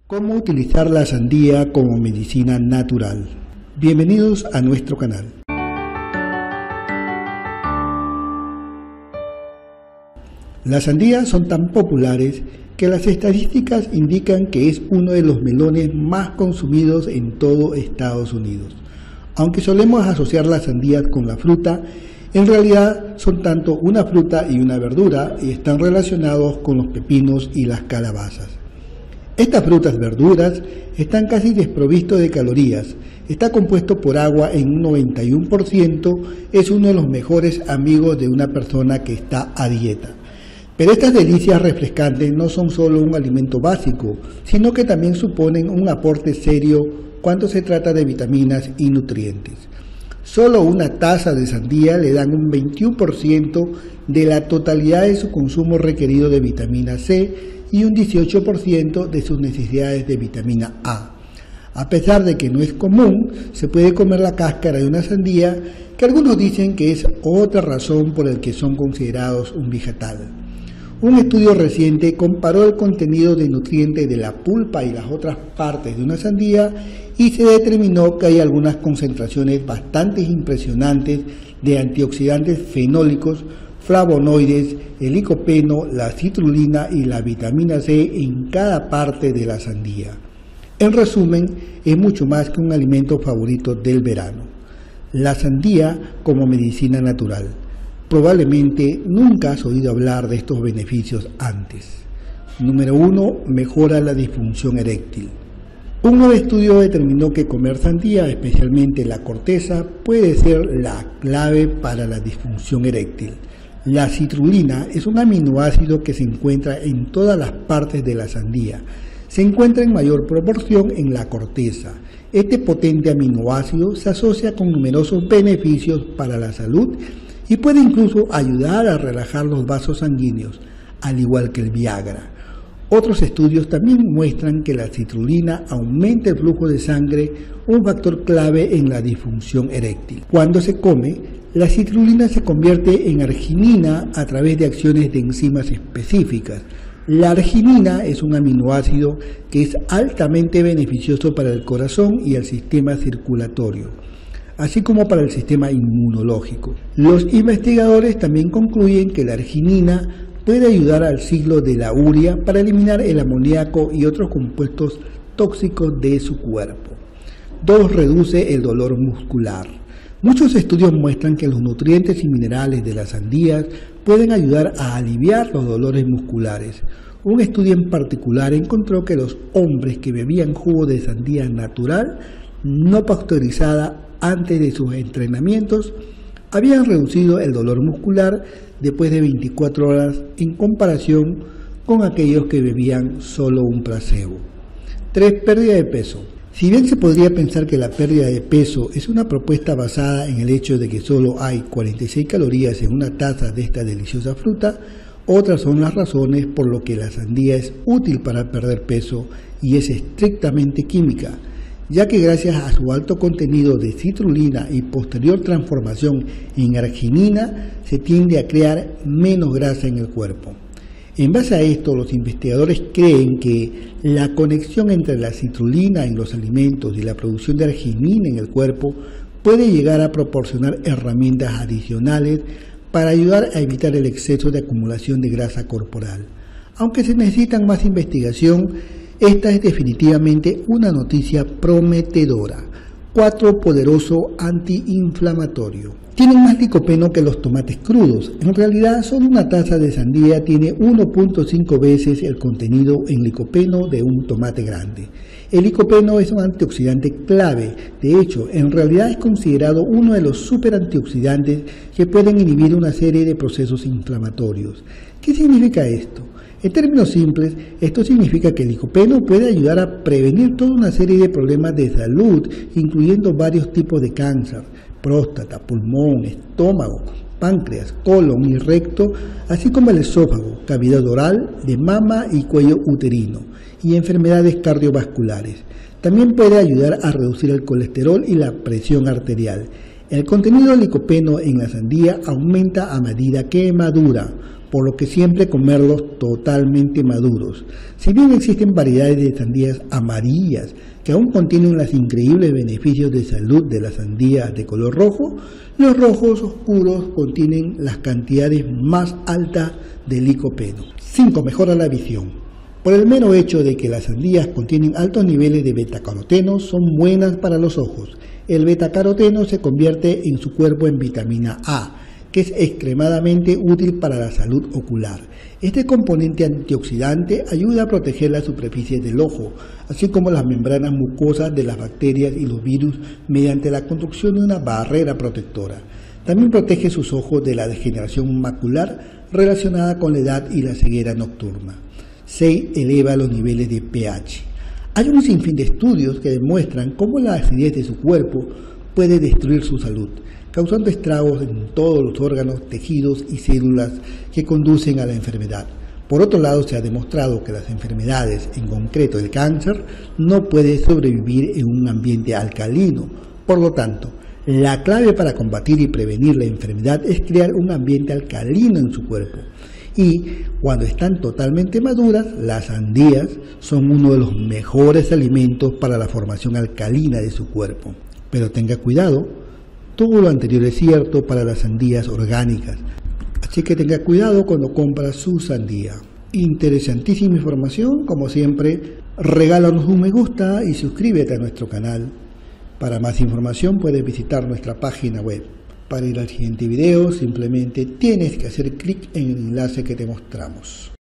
¿Cómo utilizar la sandía como medicina natural? Bienvenidos a nuestro canal. Las sandías son tan populares que las estadísticas indican que es uno de los melones más consumidos en todo Estados Unidos. Aunque solemos asociar las sandías con la fruta, en realidad son tanto una fruta y una verdura y están relacionados con los pepinos y las calabazas. Estas frutas verduras están casi desprovistos de calorías, está compuesto por agua en un 91%, es uno de los mejores amigos de una persona que está a dieta. Pero estas delicias refrescantes no son solo un alimento básico, sino que también suponen un aporte serio cuando se trata de vitaminas y nutrientes. Solo una taza de sandía le dan un 21% de la totalidad de su consumo requerido de vitamina C y un 18% de sus necesidades de vitamina A. A pesar de que no es común, se puede comer la cáscara de una sandía, que algunos dicen que es otra razón por la que son considerados un vegetal. Un estudio reciente comparó el contenido de nutrientes de la pulpa y las otras partes de una sandía y se determinó que hay algunas concentraciones bastante impresionantes de antioxidantes fenólicos, flavonoides, el licopeno, la citrulina y la vitamina C en cada parte de la sandía. En resumen, es mucho más que un alimento favorito del verano. La sandía como medicina natural. Probablemente nunca has oído hablar de estos beneficios antes. Número 1. Mejora la disfunción eréctil. Un nuevo estudio determinó que comer sandía, especialmente la corteza, puede ser la clave para la disfunción eréctil. La citrulina es un aminoácido que se encuentra en todas las partes de la sandía. Se encuentra en mayor proporción en la corteza. Este potente aminoácido se asocia con numerosos beneficios para la salud y puede incluso ayudar a relajar los vasos sanguíneos, al igual que el Viagra. Otros estudios también muestran que la citrulina aumenta el flujo de sangre, un factor clave en la disfunción eréctil. Cuando se come, la citrulina se convierte en arginina a través de acciones de enzimas específicas. La arginina es un aminoácido que es altamente beneficioso para el corazón y el sistema circulatorio, así como para el sistema inmunológico. Los investigadores también concluyen que la arginina puede ayudar al ciclo de la urea para eliminar el amoníaco y otros compuestos tóxicos de su cuerpo. 2. Reduce el dolor muscular. Muchos estudios muestran que los nutrientes y minerales de las sandías pueden ayudar a aliviar los dolores musculares. Un estudio en particular encontró que los hombres que bebían jugo de sandía natural, no pasteurizada antes de sus entrenamientos, habían reducido el dolor muscular después de 24 horas en comparación con aquellos que bebían solo un placebo. 3. Pérdida de peso. Si bien se podría pensar que la pérdida de peso es una propuesta basada en el hecho de que solo hay 46 calorías en una taza de esta deliciosa fruta, otras son las razones por lo que la sandía es útil para perder peso y es estrictamente química, ya que gracias a su alto contenido de citrulina y posterior transformación en arginina se tiende a crear menos grasa en el cuerpo. En base a esto, los investigadores creen que la conexión entre la citrulina en los alimentos y la producción de arginina en el cuerpo puede llegar a proporcionar herramientas adicionales para ayudar a evitar el exceso de acumulación de grasa corporal. Aunque se necesita más investigación, esta es definitivamente una noticia prometedora. 4. Poderoso antiinflamatorio. Tienen más licopeno que los tomates crudos. En realidad, solo una taza de sandía tiene 1.5 veces el contenido en licopeno de un tomate grande. El licopeno es un antioxidante clave. De hecho, en realidad es considerado uno de los superantioxidantes que pueden inhibir una serie de procesos inflamatorios. ¿Qué significa esto? En términos simples, esto significa que el licopeno puede ayudar a prevenir toda una serie de problemas de salud, incluyendo varios tipos de cáncer, próstata, pulmón, estómago, páncreas, colon y recto, así como el esófago, cavidad oral, de mama y cuello uterino, y enfermedades cardiovasculares. También puede ayudar a reducir el colesterol y la presión arterial. El contenido de licopeno en la sandía aumenta a medida que madura, por lo que siempre comerlos totalmente maduros. Si bien existen variedades de sandías amarillas que aún contienen los increíbles beneficios de salud de las sandías de color rojo, los rojos oscuros contienen las cantidades más altas de licopeno. 5. Mejora la visión. Por el mero hecho de que las sandías contienen altos niveles de betacaroteno, son buenas para los ojos. El betacaroteno se convierte en su cuerpo en vitamina A, que es extremadamente útil para la salud ocular. Este componente antioxidante ayuda a proteger la superficie del ojo, así como las membranas mucosas de las bacterias y los virus mediante la construcción de una barrera protectora. También protege sus ojos de la degeneración macular relacionada con la edad y la ceguera nocturna. 6. Eleva los niveles de pH. Hay un sinfín de estudios que demuestran cómo la acidez de su cuerpo puede destruir su salud, causando estragos en todos los órganos, tejidos y células que conducen a la enfermedad. Por otro lado, se ha demostrado que las enfermedades, en concreto el cáncer, no puede sobrevivir en un ambiente alcalino. Por lo tanto, la clave para combatir y prevenir la enfermedad es crear un ambiente alcalino en su cuerpo. Y cuando están totalmente maduras, las sandías son uno de los mejores alimentos para la formación alcalina de su cuerpo. Pero tenga cuidado, todo lo anterior es cierto para las sandías orgánicas, así que tenga cuidado cuando compra su sandía. Interesantísima información, como siempre, regálanos un me gusta y suscríbete a nuestro canal. Para más información puedes visitar nuestra página web. Para ir al siguiente video simplemente tienes que hacer clic en el enlace que te mostramos.